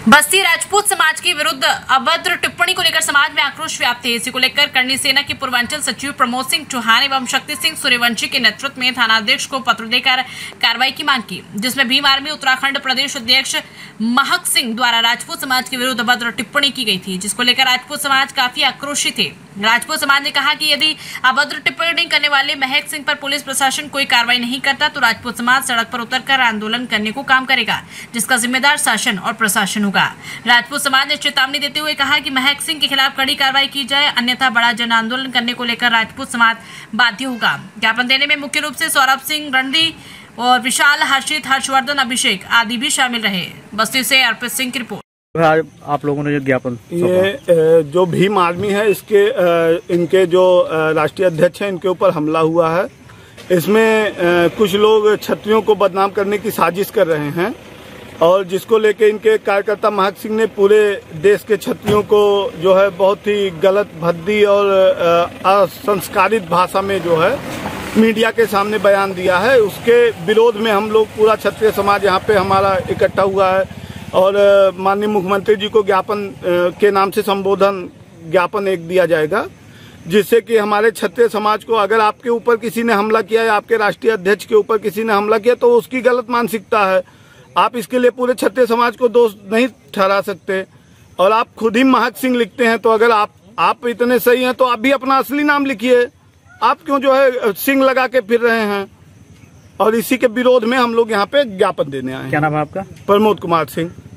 बस्ती राजपूत समाज के विरुद्ध अभद्र टिप्पणी को लेकर समाज में आक्रोश व्याप्त है। इसी को लेकर करणी सेना के पूर्वांचल सचिव प्रमोद सिंह चौहान एवं शक्ति सिंह सूर्यवंशी के नेतृत्व में थानाध्यक्ष को पत्र देकर कार्रवाई की मांग की, जिसमें भीम आर्मी उत्तराखंड प्रदेश अध्यक्ष महक सिंह द्वारा राजपूत समाज के विरुद्ध अभद्र टिप्पणी की गई थी, जिसको लेकर राजपूत समाज काफी आक्रोशित है। राजपूत समाज ने कहा कि यदि अभद्र टिप्पणी करने वाले महक सिंह पर पुलिस प्रशासन कोई कार्रवाई नहीं करता तो राजपूत समाज सड़क पर उतरकर आंदोलन करने को काम करेगा, जिसका जिम्मेदार शासन और प्रशासन होगा। राजपूत समाज ने चेतावनी देते हुए कहा कि महक सिंह के खिलाफ कड़ी कार्रवाई की जाए, अन्यथा बड़ा जन आंदोलन करने को लेकर राजपूत समाज बाध्य होगा। ज्ञापन देने में मुख्य रूप से सौरभ सिंह रणदी और विशाल, हर्षित, हर्षवर्धन, अभिषेक आदि भी शामिल रहे। बस्ती से अर्पित सिंह की रिपोर्ट। आप लोगों ने जो ज्ञापन, ये जो भीम आर्मी है इसके इनके जो राष्ट्रीय अध्यक्ष हैं इनके ऊपर हमला हुआ है। इसमें कुछ लोग छत्रियों को बदनाम करने की साजिश कर रहे हैं और जिसको लेके इनके कार्यकर्ता महक सिंह ने पूरे देश के छत्रियों को जो है बहुत ही गलत, भद्दी और असंस्कारित भाषा में जो है मीडिया के सामने बयान दिया है। उसके विरोध में हम लोग पूरा क्षत्रिय समाज यहाँ पे हमारा इकट्ठा हुआ है और माननीय मुख्यमंत्री जी को ज्ञापन के नाम से संबोधन ज्ञापन एक दिया जाएगा, जिससे कि हमारे क्षत्रिय समाज को, अगर आपके ऊपर किसी ने हमला किया या आपके राष्ट्रीय अध्यक्ष के ऊपर किसी ने हमला किया तो उसकी गलत मानसिकता है। आप इसके लिए पूरे क्षत्रिय समाज को दोष नहीं ठहरा सकते। और आप खुद ही महक सिंह लिखते हैं, तो अगर आप इतने सही हैं तो आप भी अपना असली नाम लिखिए। आप क्यों जो है सिंह लगा के फिर रहे हैं? और इसी के विरोध में हम लोग यहाँ पे ज्ञापन देने आए हैं। क्या नाम है आपका? प्रमोद कुमार सिंह।